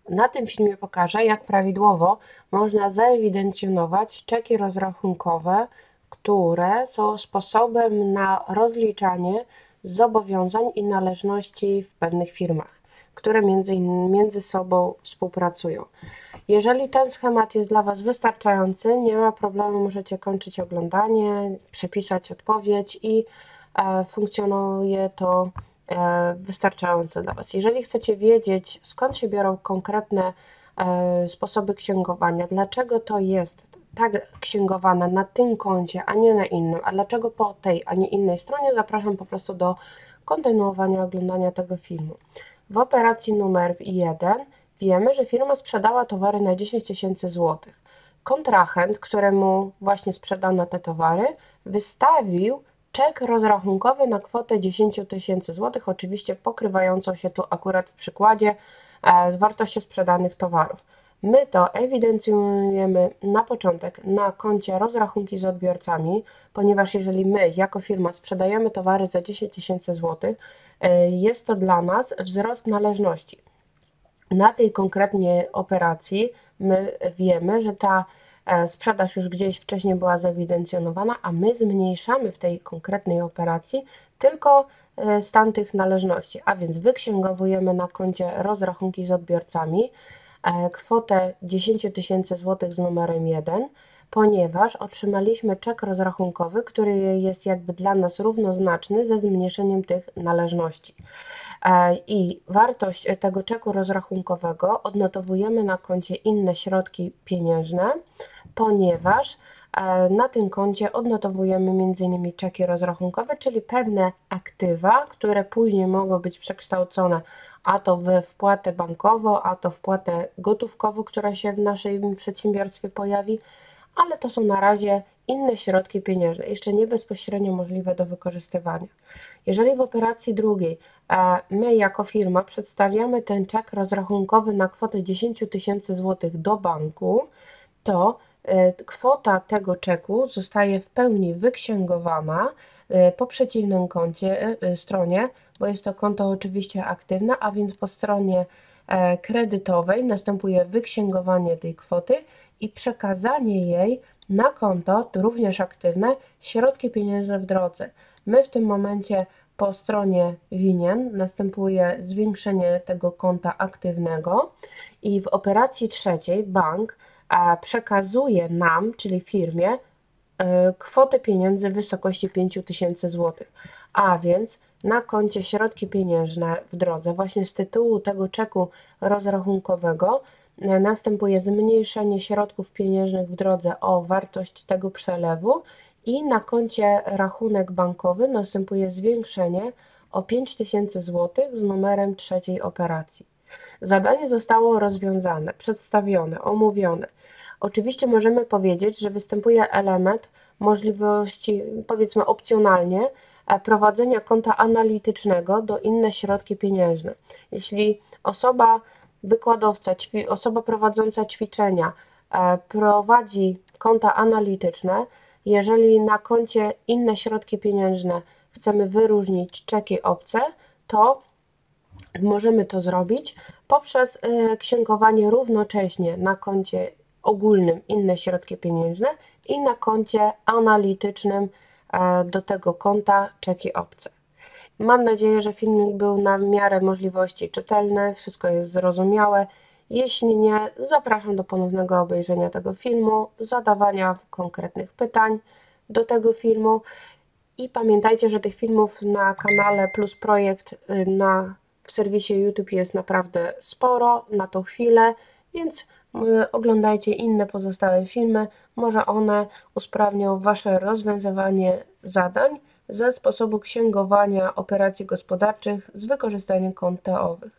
Na tym filmie pokażę, jak prawidłowo można zaewidencjonować czeki rozrachunkowe, które są sposobem na rozliczanie zobowiązań i należności w pewnych firmach, które między sobą współpracują. Jeżeli ten schemat jest dla Was wystarczający, nie ma problemu, możecie kończyć oglądanie, przepisać odpowiedź i funkcjonuje to wystarczająco dla Was. Jeżeli chcecie wiedzieć, skąd się biorą konkretne sposoby księgowania, dlaczego to jest tak księgowane na tym koncie, a nie na innym, a dlaczego po tej, a nie innej stronie, zapraszam po prostu do kontynuowania oglądania tego filmu. W operacji numer 1 wiemy, że firma sprzedała towary na 10 tysięcy złotych. Kontrahent, któremu właśnie sprzedano te towary, wystawił czek rozrachunkowy na kwotę 10 tysięcy złotych, oczywiście pokrywającą się tu akurat w przykładzie z wartością sprzedanych towarów. My to ewidencjonujemy na początek na koncie rozrachunki z odbiorcami, ponieważ jeżeli my jako firma sprzedajemy towary za 10 tysięcy złotych, jest to dla nas wzrost należności. Na tej konkretnie operacji my wiemy, że ta sprzedaż już gdzieś wcześniej była zewidencjonowana, a my zmniejszamy w tej konkretnej operacji tylko stan tych należności, a więc wyksięgowujemy na koncie rozrachunki z odbiorcami kwotę 10 tysięcy złotych z numerem 1, ponieważ otrzymaliśmy czek rozrachunkowy, który jest jakby dla nas równoznaczny ze zmniejszeniem tych należności. I wartość tego czeku rozrachunkowego odnotowujemy na koncie inne środki pieniężne, ponieważ na tym koncie odnotowujemy m.in. czeki rozrachunkowe, czyli pewne aktywa, które później mogą być przekształcone a to we wpłatę bankową, a to wpłatę gotówkową, która się w naszym przedsiębiorstwie pojawi, ale to są na razie inne środki pieniężne, jeszcze nie bezpośrednio możliwe do wykorzystywania. Jeżeli w operacji drugiej my jako firma przedstawiamy ten czek rozrachunkowy na kwotę 10 tysięcy złotych do banku, to kwota tego czeku zostaje w pełni wyksięgowana po przeciwnym stronie, bo jest to konto oczywiście aktywne, a więc po stronie kredytowej następuje wyksięgowanie tej kwoty i przekazanie jej na konto, to również aktywne, środki pieniężne w drodze. My w tym momencie po stronie winien następuje zwiększenie tego konta aktywnego i w operacji trzeciej bank przekazuje nam, czyli firmie, kwotę pieniędzy w wysokości 5 tysięcy złotych, a więc na koncie środki pieniężne w drodze, właśnie z tytułu tego czeku rozrachunkowego następuje zmniejszenie środków pieniężnych w drodze o wartość tego przelewu i na koncie rachunek bankowy następuje zwiększenie o 5 tysięcy złotych z numerem trzeciej operacji. Zadanie zostało rozwiązane, przedstawione, omówione. Oczywiście możemy powiedzieć, że występuje element możliwości, powiedzmy opcjonalnie, prowadzenia konta analitycznego do inne środki pieniężne. Jeśli wykładowca, osoba prowadząca ćwiczenia prowadzi konta analityczne, jeżeli na koncie inne środki pieniężne chcemy wyróżnić czeki obce, to możemy to zrobić poprzez księgowanie równocześnie na koncie ogólnym inne środki pieniężne i na koncie analitycznym do tego konta czeki obce. Mam nadzieję, że filmik był na miarę możliwości czytelny, wszystko jest zrozumiałe. Jeśli nie, zapraszam do ponownego obejrzenia tego filmu, zadawania konkretnych pytań do tego filmu i pamiętajcie, że tych filmów na kanale Plus Projekt w serwisie YouTube jest naprawdę sporo na tą chwilę, więc oglądajcie inne pozostałe filmy, może one usprawnią Wasze rozwiązywanie zadań ze sposobu księgowania operacji gospodarczych z wykorzystaniem kont TO-owych.